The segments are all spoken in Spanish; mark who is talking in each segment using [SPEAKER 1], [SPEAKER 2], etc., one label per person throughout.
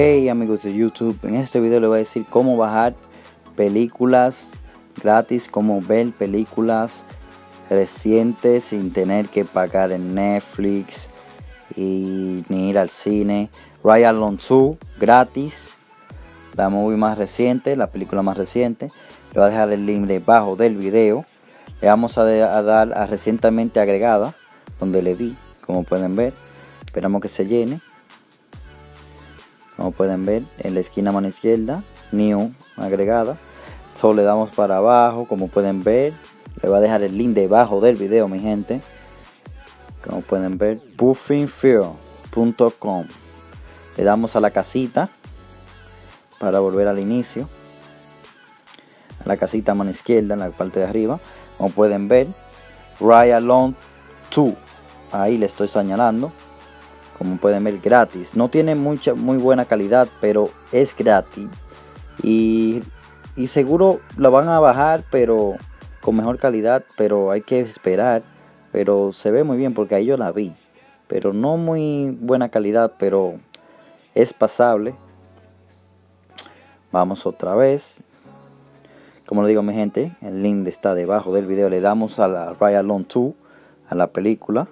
[SPEAKER 1] Hey amigos de YouTube, en este video les voy a decir cómo bajar películas gratis, cómo ver películas recientes sin tener que pagar en Netflix y ni ir al cine. Ride Along 2 gratis, la movie más reciente, la película más reciente. Le voy a dejar el link debajo del video. Le vamos a dar a recientemente agregada, donde le di, como pueden ver. Esperamos que se llene. Como pueden ver, en la esquina mano izquierda, New agregada. Solo le damos para abajo, como pueden ver. Le voy a dejar el link debajo del video, mi gente. Como pueden ver, puffinfear.com. Le damos a la casita para volver al inicio. A la casita mano izquierda, en la parte de arriba. Como pueden ver, Ride Along 2. Ahí le estoy señalando. Como pueden ver, gratis. No tiene muy buena calidad, pero es gratis. Y seguro la van a bajar, pero con mejor calidad. Pero hay que esperar. Pero se ve muy bien porque ahí yo la vi. Pero no muy buena calidad, pero es pasable. Vamos otra vez. Como le digo, mi gente, el link está debajo del video. Le damos a la Ride Along 2, a la película.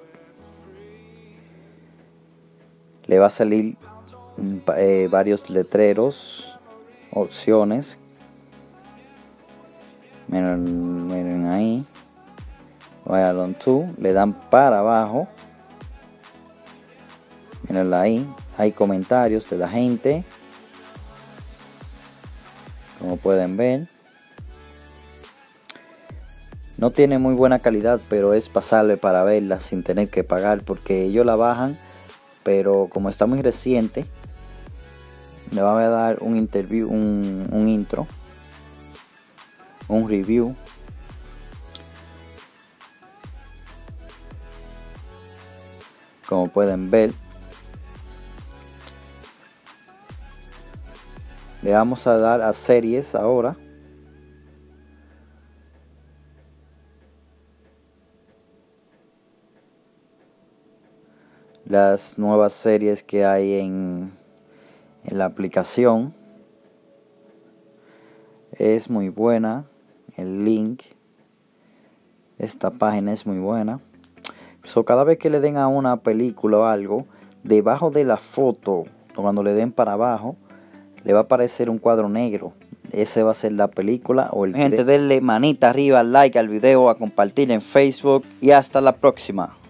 [SPEAKER 1] Le va a salir varios letreros, opciones. Miren ahí. Ride Along 2. Le dan para abajo. Miren ahí. Hay comentarios de la gente. Como pueden ver. No tiene muy buena calidad, pero es pasable para verla sin tener que pagar, porque ellos la bajan. Pero como está muy reciente, le voy a dar un interview, un intro, un review. Como pueden ver, le vamos a dar a series ahora. Las nuevas series que hay en la aplicación. Es muy buena. El link. Esta página es muy buena. Cada vez que le den a una película o algo, debajo de la foto, cuando le den para abajo, le va a aparecer un cuadro negro. Ese va a ser la película o el video. Gente, denle manita arriba, like al video, a compartir en Facebook y hasta la próxima.